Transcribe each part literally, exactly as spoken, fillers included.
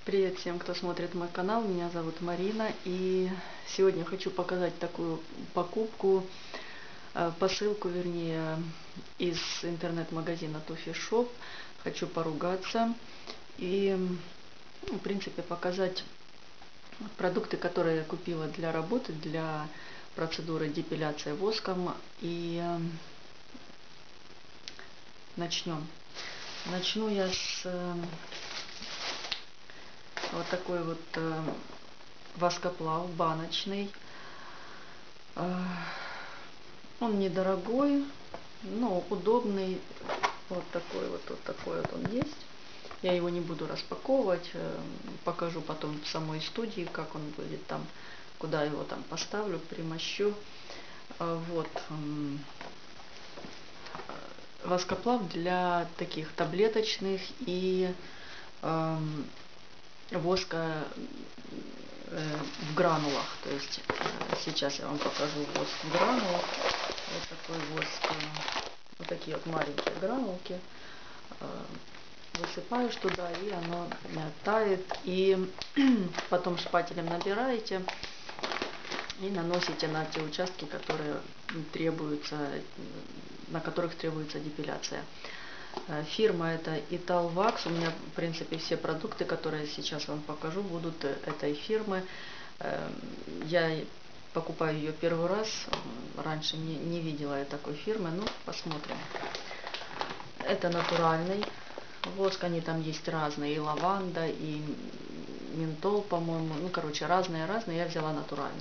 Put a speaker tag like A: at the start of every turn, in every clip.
A: Привет всем, кто смотрит мой канал. Меня зовут Марина, и сегодня хочу показать такую покупку, посылку, вернее, из интернет-магазина Toffee Shop. Хочу поругаться и, ну, в принципе, показать продукты, которые я купила для работы, для процедуры депиляции воском. И начнем. Начну я с вот такой вот э, воскоплав баночный. Э, он недорогой, но удобный. Вот такой вот, вот такой вот он есть. Я его не буду распаковывать, э, покажу потом в самой студии, как он будет там, куда его там поставлю, примощу. Э, вот. Воскоплав для таких таблеточных и э, воска в гранулах. То есть сейчас я вам покажу воск в гранулах. Вот такой воск, вот такие вот маленькие гранулки. Высыпаешь туда, и оно тает. И потом шпателем набираете и наносите на те участки, которые требуются, на которых требуется депиляция. Фирма это Italwax. У меня, в принципе, все продукты, которые сейчас вам покажу, будут этой фирмы. Я покупаю ее первый раз. Раньше не, не видела я такой фирмы. Ну, посмотрим. Это натуральный воск. Они там есть разные. И лаванда, и ментол, по-моему. Ну, короче, разные-разные. Я взяла натуральный.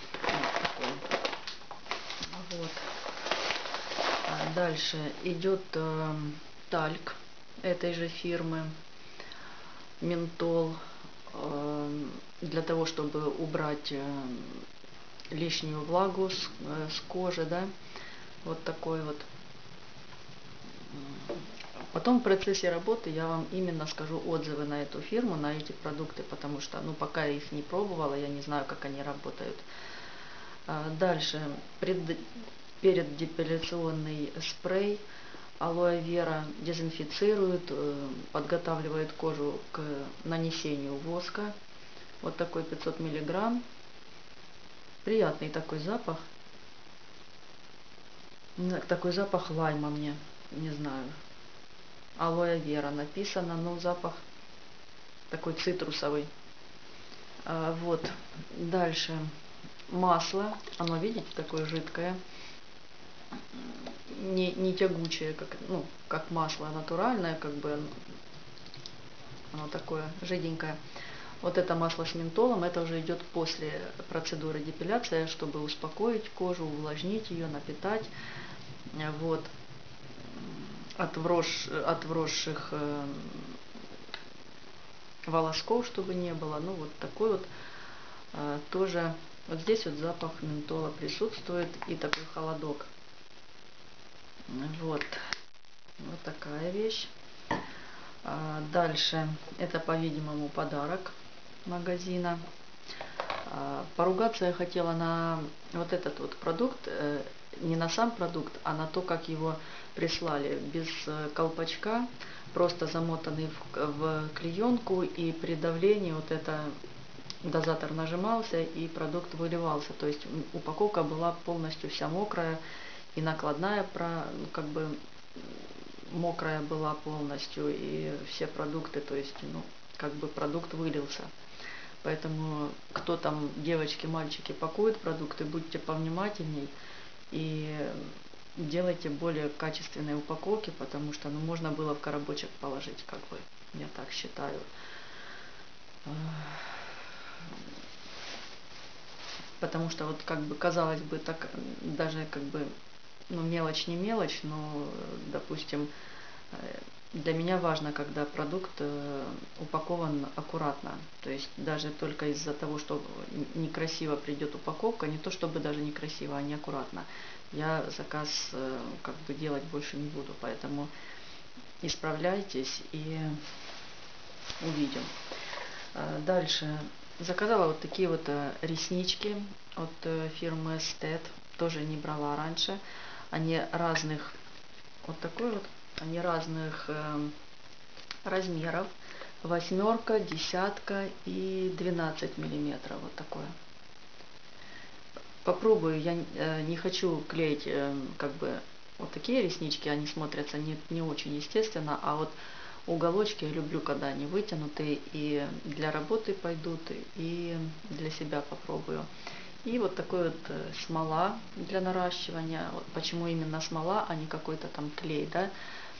A: Вот. Дальше идет э, тальк этой же фирмы, ментол, э, для того, чтобы убрать э, лишнюю влагу с, э, с кожи, да, вот такой вот. Потом в процессе работы я вам именно скажу отзывы на эту фирму, на эти продукты, потому что, ну, пока я их не пробовала, я не знаю, как они работают. Дальше, пред, перед депиляционный спрей. Алоэ вера дезинфицирует, подготавливает кожу к нанесению воска. Вот такой пятьсот миллиграмм. Приятный такой запах. Такой запах лайма мне, не знаю. Алоэ вера написано, но запах такой цитрусовый. Вот. Дальше масло. Оно, видите, такое жидкое. Не, не тягучее, как, ну, как масло натуральное, как бы оно такое жиденькое. Вот это масло с ментолом, это уже идет после процедуры депиляции, чтобы успокоить кожу, увлажнить ее, напитать. Вот. От, вросш, от вросших э, волосков, чтобы не было. Ну, вот такой вот э, тоже. Вот здесь вот запах ментола присутствует и такой холодок. Вот. Вот такая вещь. А дальше. Это, по-видимому, подарок магазина. А, поругаться я хотела на вот этот вот продукт. Э, не на сам продукт, а на то, как его прислали. Без колпачка. Просто замотанный в, в клеенку. И при давлении вот это дозатор нажимался и продукт выливался. То есть упаковка была полностью вся мокрая. И накладная про, как бы мокрая была полностью, и все продукты, то есть, ну, как бы продукт вылился. Поэтому, кто там, девочки, мальчики, пакуют продукты, будьте повнимательней и делайте более качественные упаковки, потому что, ну, можно было в коробочек положить, как бы, я так считаю. Потому что, вот, как бы, казалось бы, так, даже, как бы, ну, мелочь не мелочь, но, допустим, для меня важно, когда продукт упакован аккуратно. То есть даже только из-за того, что некрасиво придет упаковка, не то чтобы даже некрасиво, а неаккуратно, я заказ как бы делать больше не буду. Поэтому исправляйтесь и увидим. Дальше. Заказала вот такие вот реснички от фирмы Estet. Тоже не брала раньше. Они разных, вот такой вот, они разных э, размеров. восьмерка, десятка и двенадцать миллиметров. Вот такое. Попробую. Я не хочу клеить как бы вот такие реснички, они смотрятся не, не очень естественно, а вот уголочки я люблю, когда они вытянутые, и для работы пойдут, и для себя попробую. И вот такой вот смола для наращивания. Вот почему именно смола, а не какой-то там клей, да?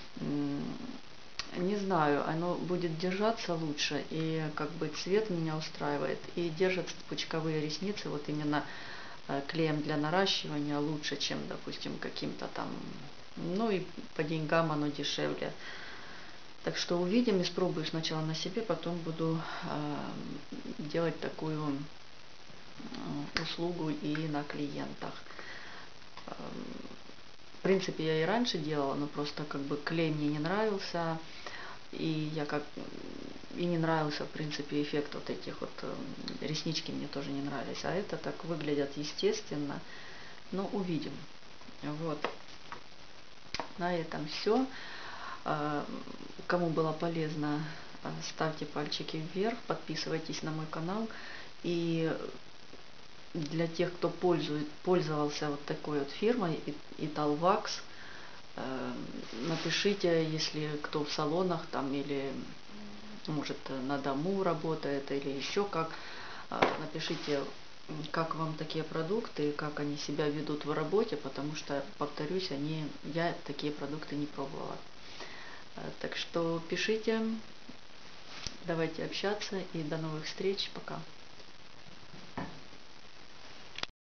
A: Не знаю, оно будет держаться лучше, и как бы цвет меня устраивает, и держат пучковые ресницы вот именно клеем для наращивания лучше, чем, допустим, каким-то там, ну и по деньгам оно дешевле. Так что увидим, испробую сначала на себе, потом буду э, делать такую э, услугу и на клиентах. В принципе, я и раньше делала, но просто как бы клей мне не нравился, и я как и не нравился, в принципе, эффект вот этих вот э, реснички мне тоже не нравились, а это так выглядят естественно. Но увидим. Вот. На этом все. Кому было полезно, ставьте пальчики вверх, подписывайтесь на мой канал. И для тех, кто пользует, пользовался вот такой вот фирмой Italwax, напишите, если кто в салонах там или может на дому работает или еще как, напишите, как вам такие продукты, как они себя ведут в работе, потому что, повторюсь, они, я такие продукты не пробовала. Так что пишите, давайте общаться, и до новых встреч, пока.